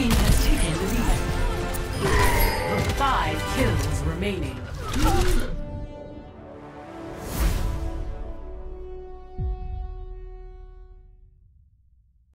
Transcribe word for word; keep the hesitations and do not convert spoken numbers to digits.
team has taken the lead. Five kills remaining.